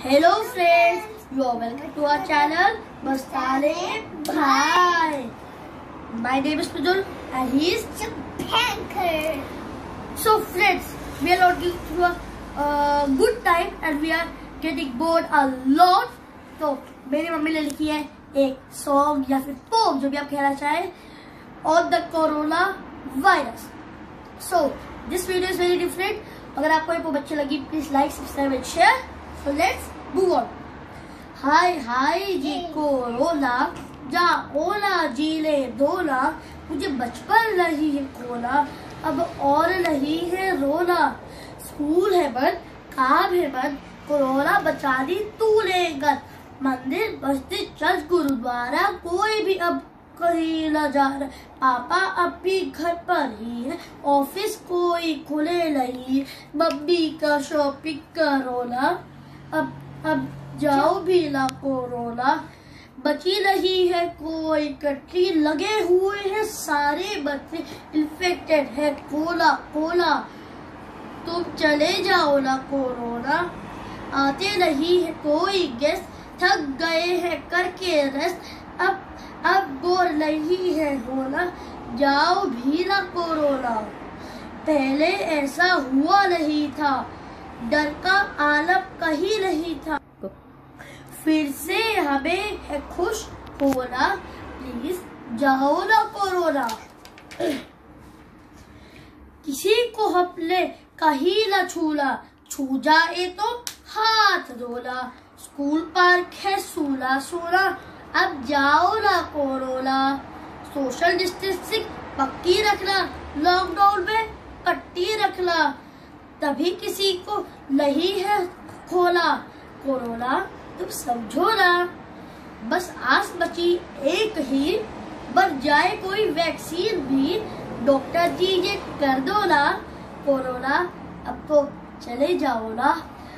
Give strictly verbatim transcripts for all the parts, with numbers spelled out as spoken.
Hello friends, you are welcome to our channel Mastane Bhai. My name is Pujol and he is Banker. So friends, we are not going through a uh, good time and we are getting bored a lot. तो मेरी mummy ने लिखी है एक song या फिर pome जो भी आप कहना चाहें on the corona virus. So this video is very different. अगर आपको ये पोम अच्छी लगी please like subscribe and share. So let's move on. हाय हाय जी कोरोना जाओ ना जी ले दो ना, मुझे बचपन नहीं है खोना अब और नहीं है रोना. स्कूल है बंद, काम है बंद, कोरोना बचा दी तू लेकर. मंदिर मस्जिद चर्च गुरुद्वारा कोई भी अब कहीं न जा रहा. पापा अब भी घर पर ही है, ऑफिस कोई खुले नहीं. मम्मी का शॉपिंग करो ना, अब अब जाओ भी ना कोरोना. बची नहीं है कोई कटरी, लगे हुए हैं सारे बच्चे इन्फेक्टेड है कोला कोला. तुम चले जाओ ना कोरोना, आते नहीं है कोई गेस्ट, थक गए हैं करके रेस्ट. अब अब बोर नहीं है होना, जाओ भी ना कोरोना. पहले ऐसा हुआ नहीं था, डर का आलम कहीं नहीं था. फिर से हमें है खुश होना, प्लीज जाओ ना कोरोना. किसी को हमने कहीं ना छूला, छू जाए तो हाथ धोला. स्कूल पार्क है सूला सूला, अब जाओ ना कोरोना. सोशल डिस्टेंसिंग पक्की रखना, लॉकडाउन में पट्टी रखना, तभी किसी को नहीं है खोला कोरोना. तुम समझो ना, बस आस बची एक ही, बन जाए कोई वैक्सीन भी. डॉक्टर जी ये कर दो ना कोरोना, अब तो चले जाओ ना.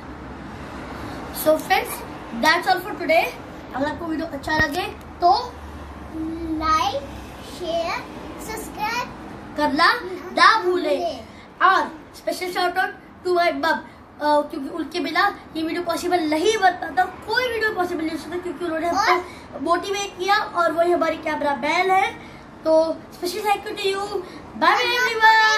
So friends, that's all for today. अगर आपको वीडियो अच्छा लगे तो लाइक शेयर सब्सक्राइब करना ना भूले. और special shout out to my mum, क्योंकि उनके बिना ये वीडियो पॉसिबल नहीं बन पाता. कोई वीडियो पॉसिबल नहीं हो सकता क्योंकि उन्होंने हमको मोटिवेट किया और वही हमारी कैमरा मैन है. तो special thank you to you. Bye bye everyone.